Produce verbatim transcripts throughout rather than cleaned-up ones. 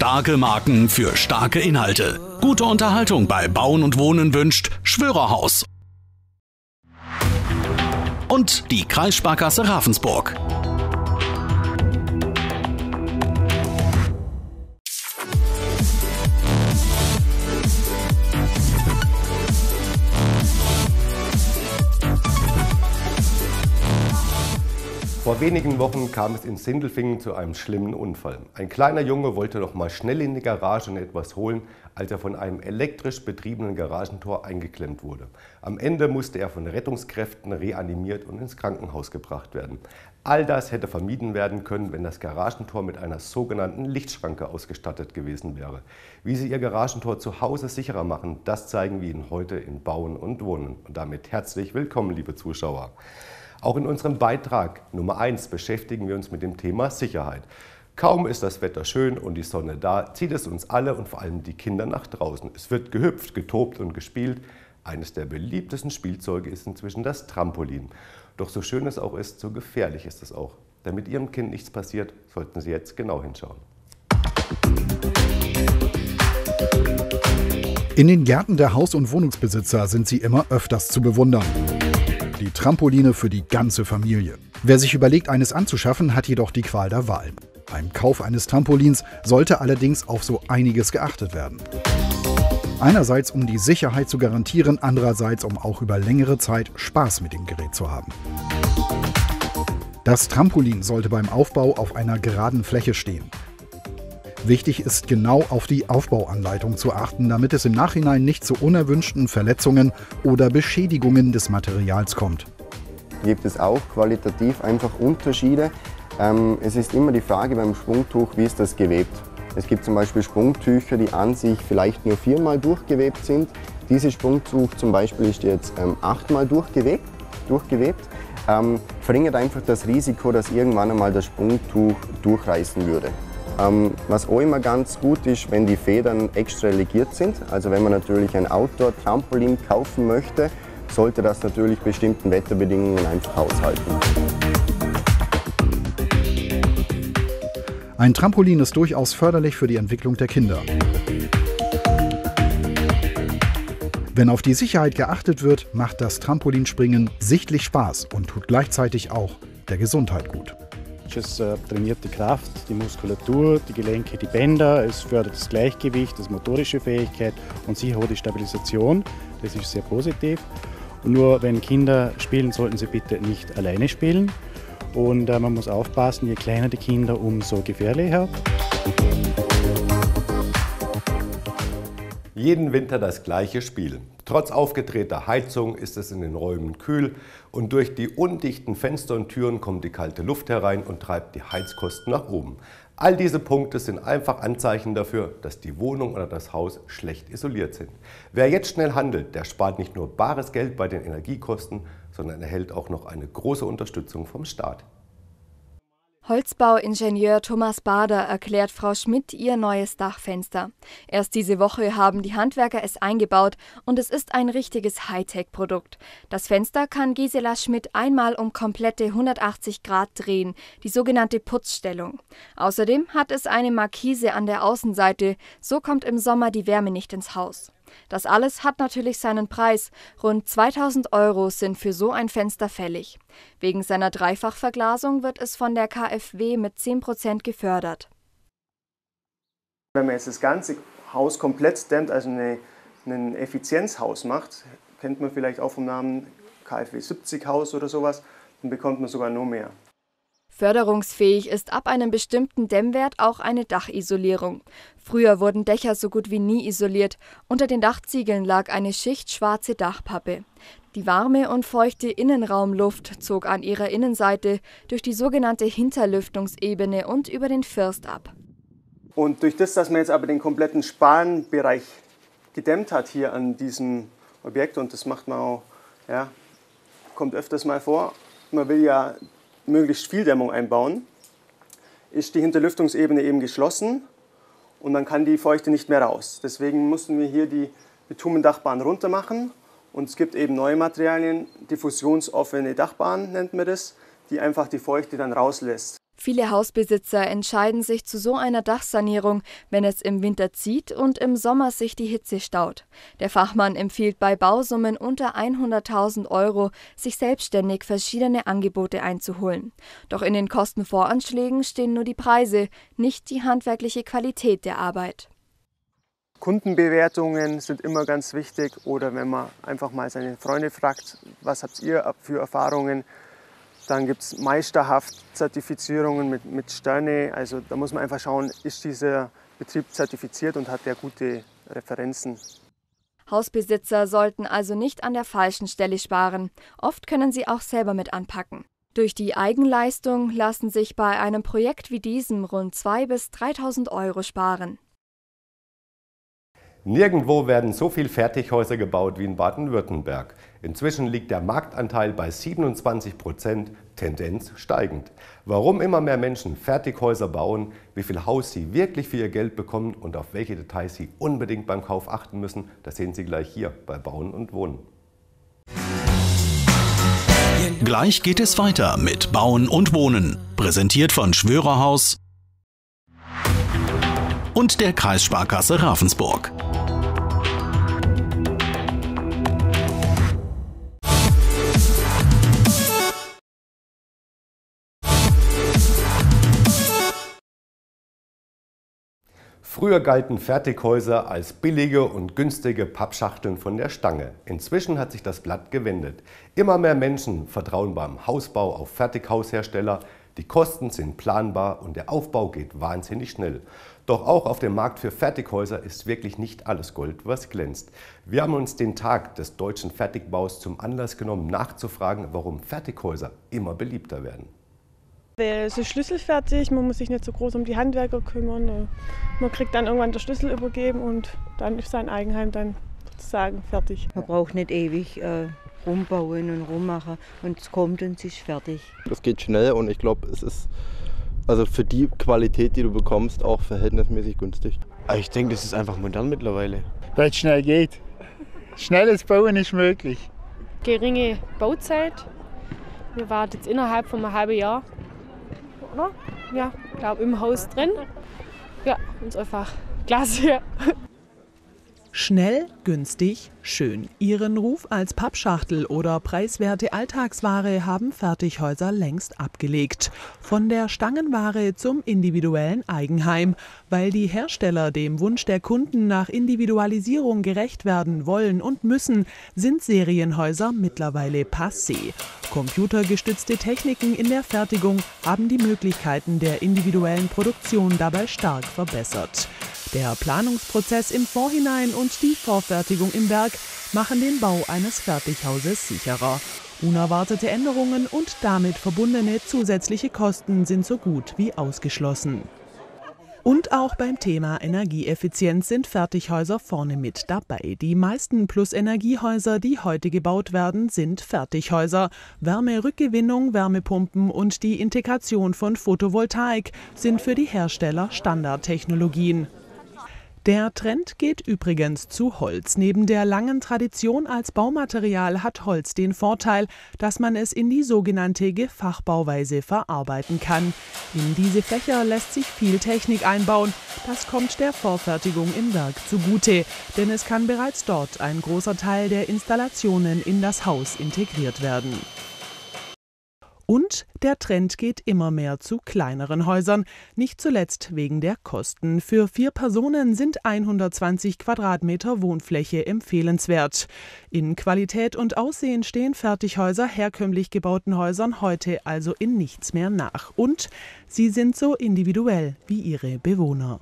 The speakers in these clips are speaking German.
Starke Marken für starke Inhalte. Gute Unterhaltung bei Bauen und Wohnen wünscht Schwörerhaus. Und die Kreissparkasse Ravensburg. Vor wenigen Wochen kam es in Sindelfingen zu einem schlimmen Unfall. Ein kleiner Junge wollte noch mal schnell in die Garage und etwas holen, als er von einem elektrisch betriebenen Garagentor eingeklemmt wurde. Am Ende musste er von Rettungskräften reanimiert und ins Krankenhaus gebracht werden. All das hätte vermieden werden können, wenn das Garagentor mit einer sogenannten Lichtschranke ausgestattet gewesen wäre. Wie Sie Ihr Garagentor zu Hause sicherer machen, das zeigen wir Ihnen heute in Bauen und Wohnen. Und damit herzlich willkommen, liebe Zuschauer. Auch in unserem Beitrag Nummer eins beschäftigen wir uns mit dem Thema Sicherheit. Kaum ist das Wetter schön und die Sonne da, zieht es uns alle und vor allem die Kinder nach draußen. Es wird gehüpft, getobt und gespielt. Eines der beliebtesten Spielzeuge ist inzwischen das Trampolin. Doch so schön es auch ist, so gefährlich ist es auch. Damit Ihrem Kind nichts passiert, sollten Sie jetzt genau hinschauen. In den Gärten der Haus- und Wohnungsbesitzer sind sie immer öfters zu bewundern. Die Trampoline für die ganze Familie. Wer sich überlegt, eines anzuschaffen, hat jedoch die Qual der Wahl. Beim Kauf eines Trampolins sollte allerdings auf so einiges geachtet werden. Einerseits, um die Sicherheit zu garantieren, andererseits, um auch über längere Zeit Spaß mit dem Gerät zu haben. Das Trampolin sollte beim Aufbau auf einer geraden Fläche stehen. Wichtig ist, genau auf die Aufbauanleitung zu achten, damit es im Nachhinein nicht zu unerwünschten Verletzungen oder Beschädigungen des Materials kommt. Gibt es auch qualitativ einfach Unterschiede. Ähm, es ist immer die Frage beim Sprungtuch, wie ist das gewebt. Es gibt zum Beispiel Sprungtücher, die an sich vielleicht nur viermal durchgewebt sind. Dieses Sprungtuch zum Beispiel ist jetzt ähm, achtmal durchgewebt. durchgewebt. Ähm, verringert einfach das Risiko, dass irgendwann einmal das Sprungtuch durchreißen würde. Ähm, was auch immer ganz gut ist, wenn die Federn extra legiert sind. Also wenn man natürlich ein Outdoor-Trampolin kaufen möchte, sollte das natürlich bestimmten Wetterbedingungen einfach aushalten. Ein Trampolin ist durchaus förderlich für die Entwicklung der Kinder. Wenn auf die Sicherheit geachtet wird, macht das Trampolinspringen sichtlich Spaß und tut gleichzeitig auch der Gesundheit gut. Es trainiert die Kraft, die Muskulatur, die Gelenke, die Bänder, es fördert das Gleichgewicht, das motorische Fähigkeit und sicher auch die Stabilisation. Das ist sehr positiv. Und nur wenn Kinder spielen, sollten sie bitte nicht alleine spielen. Und äh, man muss aufpassen, je kleiner die Kinder, umso gefährlicher. Jeden Winter das gleiche Spiel. Trotz aufgedrehter Heizung ist es in den Räumen kühl und durch die undichten Fenster und Türen kommt die kalte Luft herein und treibt die Heizkosten nach oben. All diese Punkte sind einfach Anzeichen dafür, dass die Wohnung oder das Haus schlecht isoliert sind. Wer jetzt schnell handelt, der spart nicht nur bares Geld bei den Energiekosten, sondern erhält auch noch eine große Unterstützung vom Staat. Holzbauingenieur Thomas Bader erklärt Frau Schmidt ihr neues Dachfenster. Erst diese Woche haben die Handwerker es eingebaut und es ist ein richtiges Hightech-Produkt. Das Fenster kann Gisela Schmidt einmal um komplette hundertachtzig Grad drehen, die sogenannte Putzstellung. Außerdem hat es eine Markise an der Außenseite, so kommt im Sommer die Wärme nicht ins Haus. Das alles hat natürlich seinen Preis. Rund zweitausend Euro sind für so ein Fenster fällig. Wegen seiner Dreifachverglasung wird es von der K f W mit zehn Prozent gefördert. Wenn man jetzt das ganze Haus komplett dämmt, also eine, ein Effizienzhaus macht, kennt man vielleicht auch vom Namen K f W siebzig Haus oder sowas, dann bekommt man sogar noch mehr. Förderungsfähig ist ab einem bestimmten Dämmwert auch eine Dachisolierung. Früher wurden Dächer so gut wie nie isoliert. Unter den Dachziegeln lag eine Schicht schwarze Dachpappe. Die warme und feuchte Innenraumluft zog an ihrer Innenseite durch die sogenannte Hinterlüftungsebene und über den First ab. Und durch das, dass man jetzt aber den kompletten Spanbereich gedämmt hat hier an diesem Objekt, und das macht man auch, ja, kommt öfters mal vor, man will ja möglichst viel Dämmung einbauen, ist die Hinterlüftungsebene eben geschlossen und dann kann die Feuchte nicht mehr raus. Deswegen mussten wir hier die Bitumendachbahn runter machen und es gibt eben neue Materialien, diffusionsoffene Dachbahn nennt man das, die einfach die Feuchte dann rauslässt. Viele Hausbesitzer entscheiden sich zu so einer Dachsanierung, wenn es im Winter zieht und im Sommer sich die Hitze staut. Der Fachmann empfiehlt bei Bausummen unter hunderttausend Euro, sich selbstständig verschiedene Angebote einzuholen. Doch in den Kostenvoranschlägen stehen nur die Preise, nicht die handwerkliche Qualität der Arbeit. Kundenbewertungen sind immer ganz wichtig, oder wenn man einfach mal seine Freunde fragt, was habt ihr für Erfahrungen? Dann gibt es meisterhaft Zertifizierungen mit, mit Sterne. Also da muss man einfach schauen, ist dieser Betrieb zertifiziert und hat der gute Referenzen. Hausbesitzer sollten also nicht an der falschen Stelle sparen. Oft können sie auch selber mit anpacken. Durch die Eigenleistung lassen sich bei einem Projekt wie diesem rund zweitausend bis dreitausend Euro sparen. Nirgendwo werden so viele Fertighäuser gebaut wie in Baden-Württemberg. Inzwischen liegt der Marktanteil bei siebenundzwanzig Prozent, Tendenz steigend. Warum immer mehr Menschen Fertighäuser bauen, wie viel Haus sie wirklich für ihr Geld bekommen und auf welche Details sie unbedingt beim Kauf achten müssen, das sehen Sie gleich hier bei Bauen und Wohnen. Gleich geht es weiter mit Bauen und Wohnen, präsentiert von Schwörerhaus und der Kreissparkasse Ravensburg. Früher galten Fertighäuser als billige und günstige Pappschachteln von der Stange. Inzwischen hat sich das Blatt gewendet. Immer mehr Menschen vertrauen beim Hausbau auf Fertighaushersteller. Die Kosten sind planbar und der Aufbau geht wahnsinnig schnell. Doch auch auf dem Markt für Fertighäuser ist wirklich nicht alles Gold, was glänzt. Wir haben uns den Tag des deutschen Fertigbaus zum Anlass genommen, nachzufragen, warum Fertighäuser immer beliebter werden. Es ist schlüsselfertig, man muss sich nicht so groß um die Handwerker kümmern. Man kriegt dann irgendwann den Schlüssel übergeben und dann ist sein Eigenheim dann sozusagen fertig. Man braucht nicht ewig äh, rumbauen und rummachen und es kommt und es ist fertig. Das geht schnell und ich glaube, es ist also für die Qualität, die du bekommst, auch verhältnismäßig günstig. Ich denke, das ist einfach modern mittlerweile. Weil es schnell geht. Schnelles Bauen ist möglich. Geringe Bauzeit. Wir waren jetzt innerhalb von einem halben Jahr, oder? Ja, ich glaube im Haus drin. Ja, uns einfach klasse. Schnell, günstig, schön. Ihren Ruf als Pappschachtel oder preiswerte Alltagsware haben Fertighäuser längst abgelegt. Von der Stangenware zum individuellen Eigenheim. Weil die Hersteller dem Wunsch der Kunden nach Individualisierung gerecht werden wollen und müssen, sind Serienhäuser mittlerweile passé. Computergestützte Techniken in der Fertigung haben die Möglichkeiten der individuellen Produktion dabei stark verbessert. Der Planungsprozess im Vorhinein und die Vorfertigung im Werk machen den Bau eines Fertighauses sicherer. Unerwartete Änderungen und damit verbundene zusätzliche Kosten sind so gut wie ausgeschlossen. Und auch beim Thema Energieeffizienz sind Fertighäuser vorne mit dabei. Die meisten Plus-Energiehäuser, die heute gebaut werden, sind Fertighäuser. Wärmerückgewinnung, Wärmepumpen und die Integration von Photovoltaik sind für die Hersteller Standardtechnologien. Der Trend geht übrigens zu Holz. Neben der langen Tradition als Baumaterial hat Holz den Vorteil, dass man es in die sogenannte Gefachbauweise verarbeiten kann. In diese Fächer lässt sich viel Technik einbauen. Das kommt der Vorfertigung im Werk zugute, denn es kann bereits dort ein großer Teil der Installationen in das Haus integriert werden. Und der Trend geht immer mehr zu kleineren Häusern, nicht zuletzt wegen der Kosten. Für vier Personen sind hundertzwanzig Quadratmeter Wohnfläche empfehlenswert. In Qualität und Aussehen stehen Fertighäuser herkömmlich gebauten Häusern heute also in nichts mehr nach. Und sie sind so individuell wie ihre Bewohner.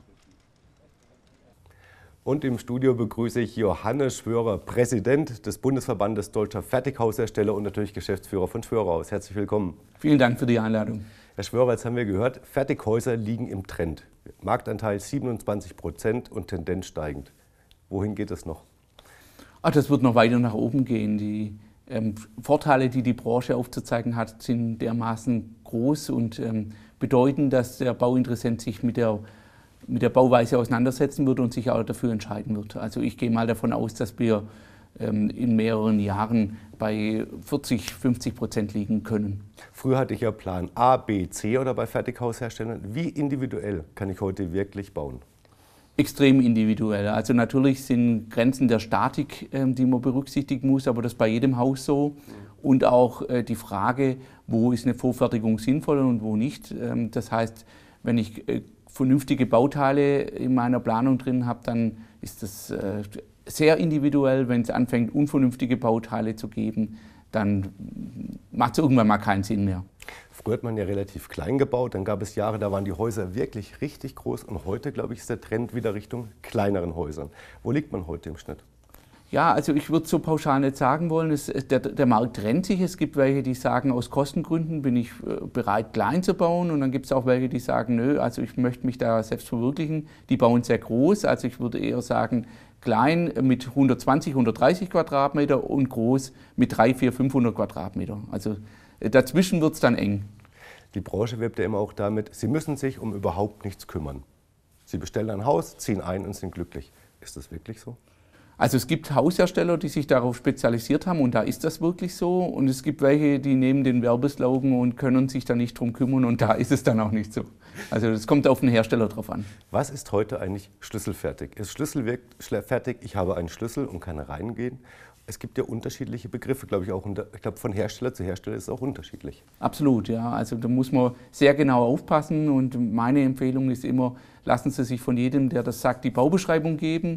Und im Studio begrüße ich Johannes Schwörer, Präsident des Bundesverbandes Deutscher Fertighaushersteller und natürlich Geschäftsführer von Schwörerhaus. Herzlich willkommen. Vielen Dank für die Einladung. Herr Schwörer, jetzt haben wir gehört, Fertighäuser liegen im Trend. Marktanteil siebenundzwanzig Prozent und Tendenz steigend. Wohin geht es noch? Ach, das wird noch weiter nach oben gehen. Die ähm, Vorteile, die die Branche aufzuzeigen hat, sind dermaßen groß und ähm, bedeuten, dass der Bauinteressent sich mit der mit der Bauweise auseinandersetzen wird und sich auch dafür entscheiden wird. Also ich gehe mal davon aus, dass wir ähm, in mehreren Jahren bei vierzig, fünfzig Prozent liegen können. Früher hatte ich ja Plan A, B, C oder bei Fertighausherstellern. Wie individuell kann ich heute wirklich bauen? Extrem individuell. Also natürlich sind Grenzen der Statik, ähm, die man berücksichtigen muss, aber das ist bei jedem Haus so. Und auch äh, die Frage, wo ist eine Vorfertigung sinnvoll und wo nicht. Ähm, das heißt, wenn ich äh, vernünftige Bauteile in meiner Planung drin habe, dann ist das äh, sehr individuell. Wenn es anfängt, unvernünftige Bauteile zu geben, dann macht es irgendwann mal keinen Sinn mehr. Früher hat man ja relativ klein gebaut, dann gab es Jahre, da waren die Häuser wirklich richtig groß und heute, glaube ich, ist der Trend wieder Richtung kleineren Häusern. Wo liegt man heute im Schnitt? Ja, also ich würde so pauschal nicht sagen wollen, es, der, der Markt trennt sich. Es gibt welche, die sagen, aus Kostengründen bin ich bereit, klein zu bauen, und dann gibt es auch welche, die sagen, nö, also ich möchte mich da selbst verwirklichen. Die bauen sehr groß, also ich würde eher sagen, klein mit hundertzwanzig, hundertdreißig Quadratmeter und groß mit dreihundert, vierhundert, fünfhundert Quadratmeter. Also dazwischen wird es dann eng. Die Branche wirbt ja immer auch damit, sie müssen sich um überhaupt nichts kümmern. Sie bestellen ein Haus, ziehen ein und sind glücklich. Ist das wirklich so? Also es gibt Haushersteller, die sich darauf spezialisiert haben, und da ist das wirklich so. Und es gibt welche, die nehmen den Werbeslogan und können sich da nicht drum kümmern, und da ist es dann auch nicht so. Also das kommt auf den Hersteller drauf an. Was ist heute eigentlich schlüsselfertig? Ist schlüsselfertig, ich habe einen Schlüssel und kann reingehen? Es gibt ja unterschiedliche Begriffe, glaube ich auch. Und ich glaube, von Hersteller zu Hersteller ist es auch unterschiedlich. Absolut, ja. Also da muss man sehr genau aufpassen. Und meine Empfehlung ist immer, lassen Sie sich von jedem, der das sagt, die Baubeschreibung geben.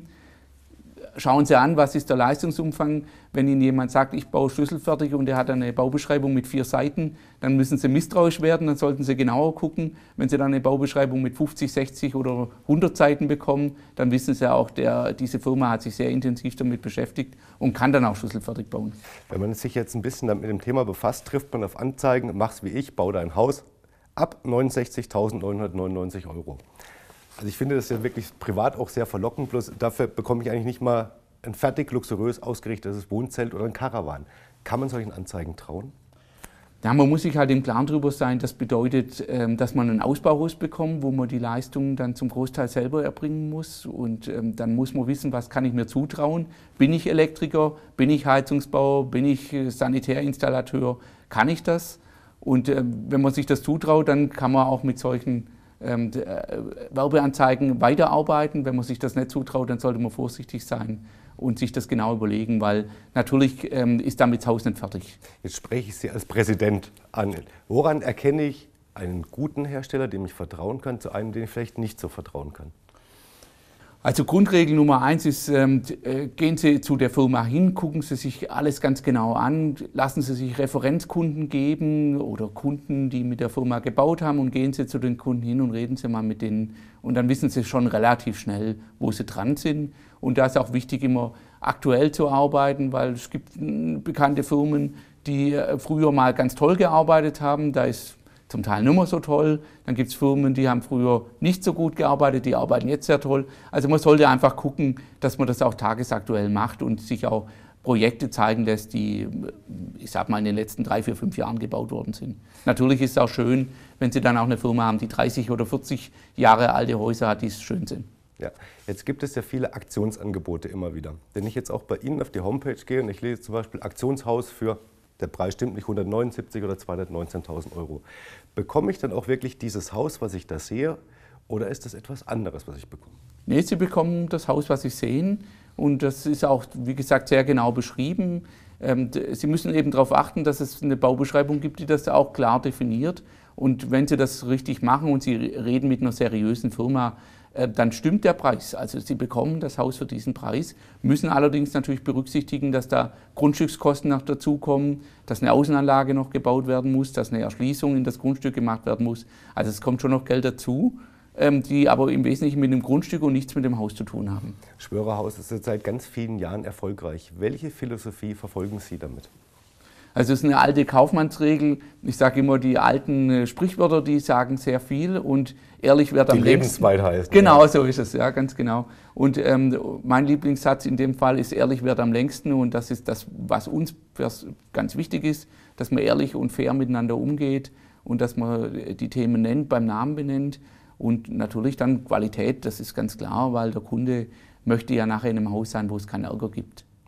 Schauen Sie an, was ist der Leistungsumfang. Wenn Ihnen jemand sagt, ich baue schlüsselfertig und er hat eine Baubeschreibung mit vier Seiten, dann müssen Sie misstrauisch werden, dann sollten Sie genauer gucken. Wenn Sie dann eine Baubeschreibung mit fünfzig, sechzig oder hundert Seiten bekommen, dann wissen Sie auch, der, diese Firma hat sich sehr intensiv damit beschäftigt und kann dann auch schlüsselfertig bauen. Wenn man sich jetzt ein bisschen mit dem Thema befasst, trifft man auf Anzeigen, mach's wie ich, bau dein Haus ab neunundsechzigtausendneunhundertneunundneunzig Euro. Also ich finde das ja wirklich privat auch sehr verlockend, bloß dafür bekomme ich eigentlich nicht mal ein fertig luxuriös ausgerichtetes Wohnzelt oder ein Caravan. Kann man solchen Anzeigen trauen? Ja, man muss sich halt im Klaren darüber sein, das bedeutet, dass man ein Ausbauhaus bekommt, wo man die Leistungen dann zum Großteil selber erbringen muss. Und dann muss man wissen, was kann ich mir zutrauen. Bin ich Elektriker, bin ich Heizungsbauer, bin ich Sanitärinstallateur, kann ich das? Und wenn man sich das zutraut, dann kann man auch mit solchen Ähm, äh, Werbeanzeigen weiterarbeiten. Wenn man sich das nicht zutraut, dann sollte man vorsichtig sein und sich das genau überlegen, weil natürlich ähm, ist damit das Haus nicht fertig. Jetzt spreche ich Sie als Präsident an. Woran erkenne ich einen guten Hersteller, dem ich vertrauen kann, zu einem, dem ich vielleicht nicht so vertrauen kann? Also Grundregel Nummer eins ist, ähm, gehen Sie zu der Firma hin, gucken Sie sich alles ganz genau an, lassen Sie sich Referenzkunden geben oder Kunden, die mit der Firma gebaut haben, und gehen Sie zu den Kunden hin und reden Sie mal mit denen, und dann wissen Sie schon relativ schnell, wo Sie dran sind. Und da ist auch wichtig, immer aktuell zu arbeiten, weil es gibt bekannte Firmen, die früher mal ganz toll gearbeitet haben, da ist zum Teil nicht mehr so toll. Dann gibt es Firmen, die haben früher nicht so gut gearbeitet, die arbeiten jetzt sehr toll. Also man sollte einfach gucken, dass man das auch tagesaktuell macht und sich auch Projekte zeigen lässt, die, ich sag mal, in den letzten drei, vier, fünf Jahren gebaut worden sind. Natürlich ist es auch schön, wenn Sie dann auch eine Firma haben, die dreißig oder vierzig Jahre alte Häuser hat, die schön sind. Ja, jetzt gibt es ja viele Aktionsangebote immer wieder. Wenn ich jetzt auch bei Ihnen auf die Homepage gehe und ich lese zum Beispiel Aktionshaus für, der Preis stimmt nicht, hundertneunundsiebzig oder zweihundertneunzehntausend Euro. Bekomme ich dann auch wirklich dieses Haus, was ich da sehe, oder ist das etwas anderes, was ich bekomme? Nee, Sie bekommen das Haus, was Sie sehen, und das ist auch, wie gesagt, sehr genau beschrieben. Ähm, Sie müssen eben darauf achten, dass es eine Baubeschreibung gibt, die das auch klar definiert, und wenn Sie das richtig machen und Sie reden mit einer seriösen Firma, dann stimmt der Preis. Also Sie bekommen das Haus für diesen Preis, müssen allerdings natürlich berücksichtigen, dass da Grundstückskosten noch dazukommen, dass eine Außenanlage noch gebaut werden muss, dass eine Erschließung in das Grundstück gemacht werden muss. Also es kommt schon noch Geld dazu, die aber im Wesentlichen mit dem Grundstück und nichts mit dem Haus zu tun haben. Schwörerhaus ist seit ganz vielen Jahren erfolgreich. Welche Philosophie verfolgen Sie damit? Also es ist eine alte Kaufmannsregel. Ich sage immer, die alten Sprichwörter, die sagen sehr viel, und ehrlich wird am längsten. Die Lebensweisheit heißt. Genau, ja. So ist es, ja, ganz genau. Und ähm, mein Lieblingssatz in dem Fall ist, ehrlich wird am längsten, und das ist das, was uns ganz wichtig ist, dass man ehrlich und fair miteinander umgeht und dass man die Themen nennt, beim Namen benennt, und natürlich dann Qualität, das ist ganz klar, weil der Kunde möchte ja nachher in einem Haus sein, wo es keinen Ärger gibt.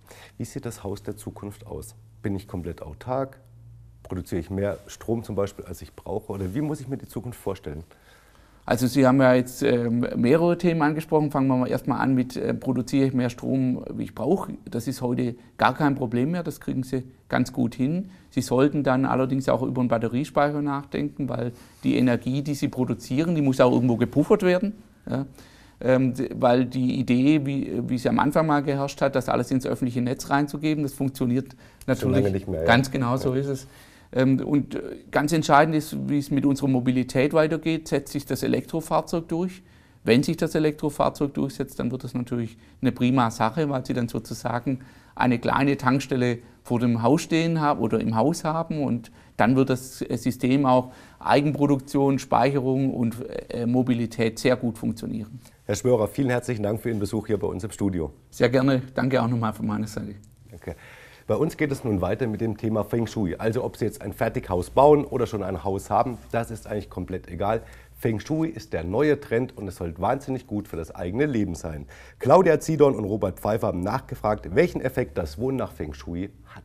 Wie sieht das Haus der Zukunft aus? Bin ich komplett autark? Produziere ich mehr Strom zum Beispiel, als ich brauche? Oder wie muss ich mir die Zukunft vorstellen? Also Sie haben ja jetzt äh, mehrere Themen angesprochen. Fangen wir mal erstmal an mit, äh, produziere ich mehr Strom, wie ich brauche. Das ist heute gar kein Problem mehr, das kriegen Sie ganz gut hin. Sie sollten dann allerdings auch über einen Batteriespeicher nachdenken, weil die Energie, die Sie produzieren, die muss auch irgendwo gepuffert werden. Ja? Ähm, weil die Idee, wie, wie sie am Anfang mal geherrscht hat, das alles ins öffentliche Netz reinzugeben, das funktioniert natürlich nicht mehr, ja. Ganz genau, so ja. ist es. Und ganz entscheidend ist, wie es mit unserer Mobilität weitergeht. Setzt sich das Elektrofahrzeug durch? Wenn sich das Elektrofahrzeug durchsetzt, dann wird das natürlich eine prima Sache, weil Sie dann sozusagen eine kleine Tankstelle vor dem Haus stehen haben oder im Haus haben. Und dann wird das System auch Eigenproduktion, Speicherung und Mobilität sehr gut funktionieren. Herr Schwörer, vielen herzlichen Dank für Ihren Besuch hier bei uns im Studio. Sehr gerne. Danke auch nochmal von meiner Seite. Danke. Bei uns geht es nun weiter mit dem Thema Feng Shui. Also ob Sie jetzt ein Fertighaus bauen oder schon ein Haus haben, das ist eigentlich komplett egal. Feng Shui ist der neue Trend und es soll wahnsinnig gut für das eigene Leben sein. Claudia Ziedorn und Robert Pfeiffer haben nachgefragt, welchen Effekt das Wohnen nach Feng Shui hat.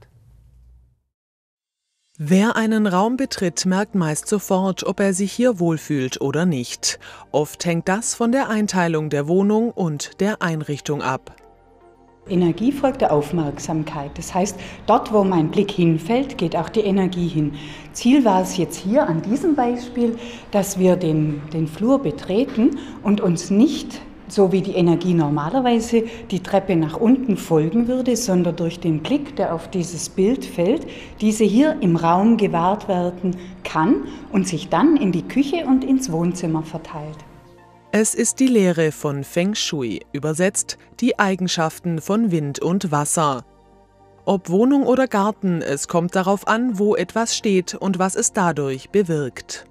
Wer einen Raum betritt, merkt meist sofort, ob er sich hier wohlfühlt oder nicht. Oft hängt das von der Einteilung der Wohnung und der Einrichtung ab. Energie folgt der Aufmerksamkeit. Das heißt, dort, wo mein Blick hinfällt, geht auch die Energie hin. Ziel war es jetzt hier an diesem Beispiel, dass wir den, den Flur betreten und uns nicht, so wie die Energie normalerweise die Treppe nach unten folgen würde, sondern durch den Blick, der auf dieses Bild fällt, diese hier im Raum gewahrt werden kann und sich dann in die Küche und ins Wohnzimmer verteilt. Es ist die Lehre von Feng Shui, übersetzt die Eigenschaften von Wind und Wasser. Ob Wohnung oder Garten, es kommt darauf an, wo etwas steht und was es dadurch bewirkt.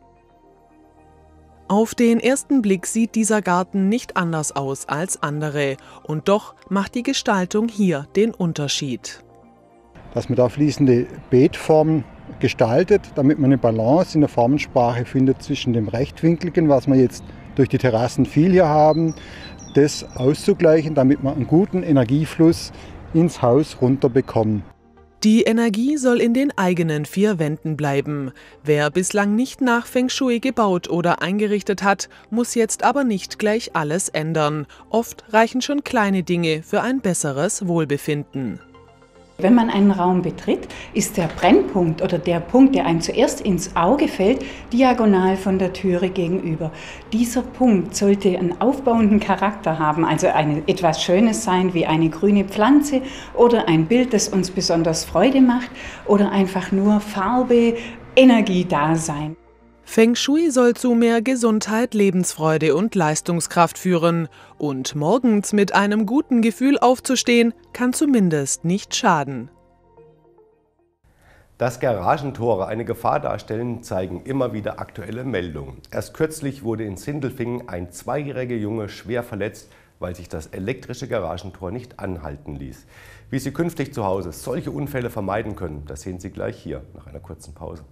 Auf den ersten Blick sieht dieser Garten nicht anders aus als andere, und doch macht die Gestaltung hier den Unterschied. Dass man da fließende Beetformen gestaltet, damit man eine Balance in der Formensprache findet zwischen dem Rechtwinkligen, was man jetzt durch die Terrassen viel hier haben, das auszugleichen, damit man einen guten Energiefluss ins Haus runterbekommen. Die Energie soll in den eigenen vier Wänden bleiben. Wer bislang nicht nach Feng Shui gebaut oder eingerichtet hat, muss jetzt aber nicht gleich alles ändern. Oft reichen schon kleine Dinge für ein besseres Wohlbefinden. Wenn man einen Raum betritt, ist der Brennpunkt oder der Punkt, der einem zuerst ins Auge fällt, diagonal von der Türe gegenüber. Dieser Punkt sollte einen aufbauenden Charakter haben, also eine, etwas Schönes sein wie eine grüne Pflanze oder ein Bild, das uns besonders Freude macht oder einfach nur Farbe, Energie da sein. Feng Shui soll zu mehr Gesundheit, Lebensfreude und Leistungskraft führen. Und morgens mit einem guten Gefühl aufzustehen, kann zumindest nicht schaden. Dass Garagentore eine Gefahr darstellen, zeigen immer wieder aktuelle Meldungen. Erst kürzlich wurde in Sindelfingen ein zweijähriger Junge schwer verletzt, weil sich das elektrische Garagentor nicht anhalten ließ. Wie Sie künftig zu Hause solche Unfälle vermeiden können, das sehen Sie gleich hier nach einer kurzen Pause.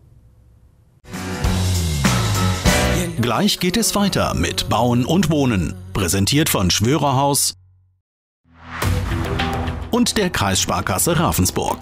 Gleich geht es weiter mit Bauen und Wohnen, präsentiert von Schwörerhaus und der Kreissparkasse Ravensburg.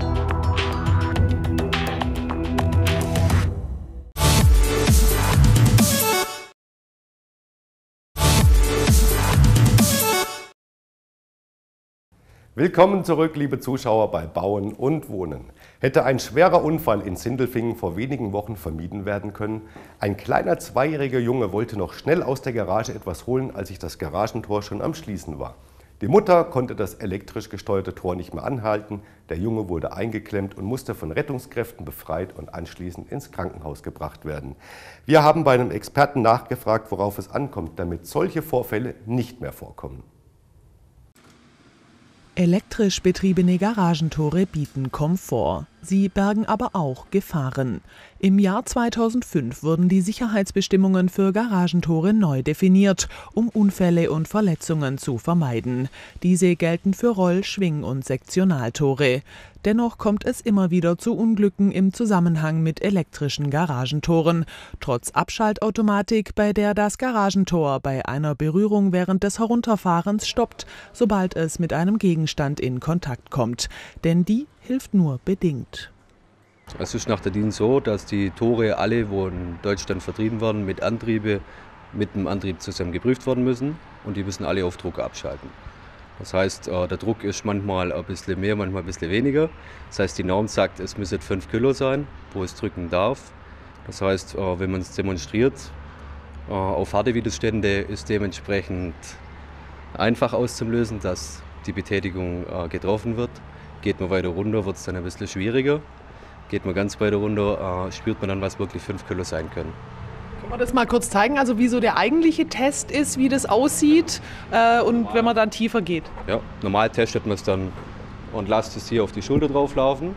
Willkommen zurück, liebe Zuschauer, bei Bauen und Wohnen. Hätte ein schwerer Unfall in Sindelfingen vor wenigen Wochen vermieden werden können? Ein kleiner zweijähriger Junge wollte noch schnell aus der Garage etwas holen, als sich das Garagentor schon am Schließen war. Die Mutter konnte das elektrisch gesteuerte Tor nicht mehr anhalten. Der Junge wurde eingeklemmt und musste von Rettungskräften befreit und anschließend ins Krankenhaus gebracht werden. Wir haben bei einem Experten nachgefragt, worauf es ankommt, damit solche Vorfälle nicht mehr vorkommen. Elektrisch betriebene Garagentore bieten Komfort. Sie bergen aber auch Gefahren. Im Jahr zweitausendfünf wurden die Sicherheitsbestimmungen für Garagentore neu definiert, um Unfälle und Verletzungen zu vermeiden. Diese gelten für Roll-, Schwing- und Sektionaltore. Dennoch kommt es immer wieder zu Unglücken im Zusammenhang mit elektrischen Garagentoren. Trotz Abschaltautomatik, bei der das Garagentor bei einer Berührung während des Herunterfahrens stoppt, sobald es mit einem Gegenstand in Kontakt kommt. Denn die hilft nur bedingt. Es ist nach der D I N so, dass die Tore alle, wo in Deutschland vertrieben werden, mit Antriebe, mit dem Antrieb zusammen geprüft werden müssen und die müssen alle auf Druck abschalten. Das heißt, der Druck ist manchmal ein bisschen mehr, manchmal ein bisschen weniger. Das heißt, die Norm sagt, es müssen fünf Kilo sein, wo es drücken darf. Das heißt, wenn man es demonstriert, auf harte Widerstände ist dementsprechend einfach auszulösen, dass die Betätigung getroffen wird. Geht man weiter runter, wird es dann ein bisschen schwieriger. Geht man ganz weiter runter, spürt man dann, was wirklich fünf Kilo sein können. Können wir das mal kurz zeigen, also wie so der eigentliche Test ist, wie das aussieht äh, und wenn man dann tiefer geht? Ja, normal testet man es dann und lasst es hier auf die Schulter drauf laufen.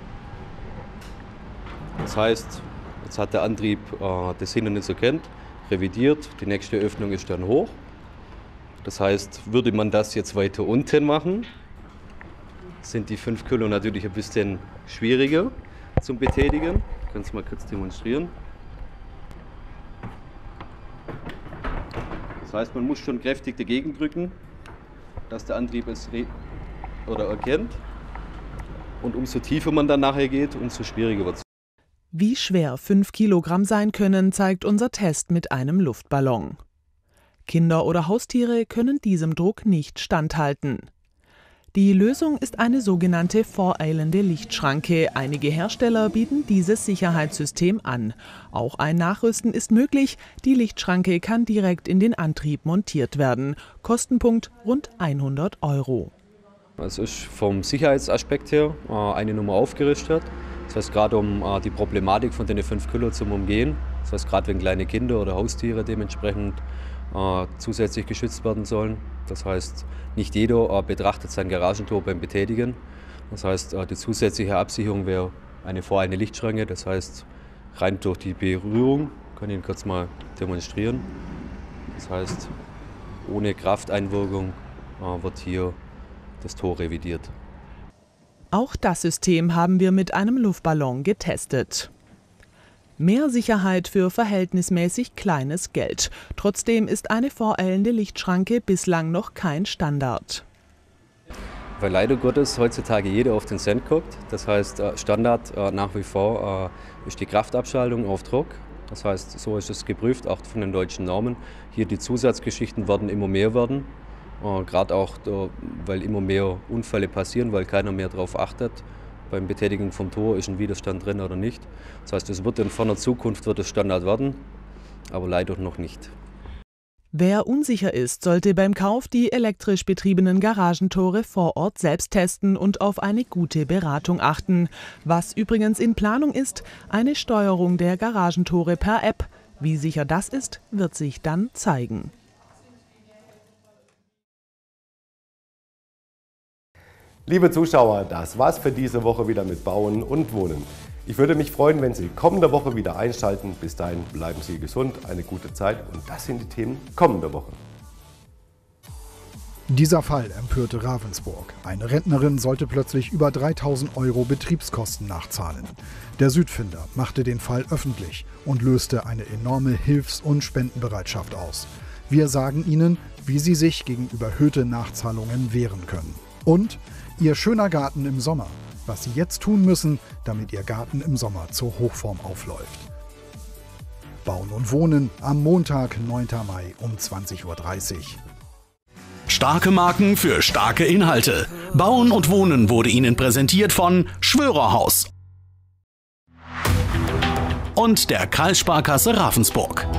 Das heißt, jetzt hat der Antrieb äh, das Hindernis erkannt, revidiert, die nächste Öffnung ist dann hoch. Das heißt, würde man das jetzt weiter unten machen, sind die fünf Kilo natürlich ein bisschen schwieriger zum Betätigen. Ich kann es mal kurz demonstrieren. Das heißt, man muss schon kräftig dagegen drücken, dass der Antrieb es oder erkennt. Und umso tiefer man dann nachher geht, umso schwieriger wird es. Wie schwer fünf Kilogramm sein können, zeigt unser Test mit einem Luftballon. Kinder oder Haustiere können diesem Druck nicht standhalten. Die Lösung ist eine sogenannte voreilende Lichtschranke. Einige Hersteller bieten dieses Sicherheitssystem an. Auch ein Nachrüsten ist möglich. Die Lichtschranke kann direkt in den Antrieb montiert werden. Kostenpunkt rund hundert Euro. Es ist vom Sicherheitsaspekt her eine Nummer aufgerüstet. Das heißt, gerade um die Problematik von den fünf Kilo zu umgehen. Das heißt, gerade wenn kleine Kinder oder Haustiere dementsprechend zusätzlich geschützt werden sollen. Das heißt, nicht jeder betrachtet sein Garagentor beim Betätigen. Das heißt, die zusätzliche Absicherung wäre eine voreilende Lichtschranke. Das heißt, rein durch die Berührung, ich kann Ihnen kurz mal demonstrieren. Das heißt, ohne Krafteinwirkung wird hier das Tor revidiert. Auch das System haben wir mit einem Luftballon getestet. Mehr Sicherheit für verhältnismäßig kleines Geld. Trotzdem ist eine voreilende Lichtschranke bislang noch kein Standard. Weil leider Gottes heutzutage jeder auf den Cent guckt. Das heißt, Standard nach wie vor ist die Kraftabschaltung auf Druck. Das heißt, so ist es geprüft, auch von den deutschen Normen. Hier die Zusatzgeschichten werden immer mehr werden. Gerade auch, weil immer mehr Unfälle passieren, weil keiner mehr darauf achtet. Beim Betätigen vom Tor ist ein Widerstand drin oder nicht. Das heißt, es wird in ferner Zukunft wird es Standard werden, aber leider noch nicht. Wer unsicher ist, sollte beim Kauf die elektrisch betriebenen Garagentore vor Ort selbst testen und auf eine gute Beratung achten. Was übrigens in Planung ist, eine Steuerung der Garagentore per App. Wie sicher das ist, wird sich dann zeigen. Liebe Zuschauer, das war's für diese Woche wieder mit Bauen und Wohnen. Ich würde mich freuen, wenn Sie kommende Woche wieder einschalten. Bis dahin bleiben Sie gesund, eine gute Zeit und das sind die Themen kommende Woche. Dieser Fall empörte Ravensburg. Eine Rentnerin sollte plötzlich über dreitausend Euro Betriebskosten nachzahlen. Der Südfinder machte den Fall öffentlich und löste eine enorme Hilfs- und Spendenbereitschaft aus. Wir sagen Ihnen, wie Sie sich gegen überhöhte Nachzahlungen wehren können. Und Ihr schöner Garten im Sommer. Was Sie jetzt tun müssen, damit Ihr Garten im Sommer zur Hochform aufläuft. Bauen und Wohnen am Montag, neunten Mai um zwanzig Uhr dreißig. Starke Marken für starke Inhalte. Bauen und Wohnen wurde Ihnen präsentiert von Schwörerhaus und der Kreissparkasse Ravensburg.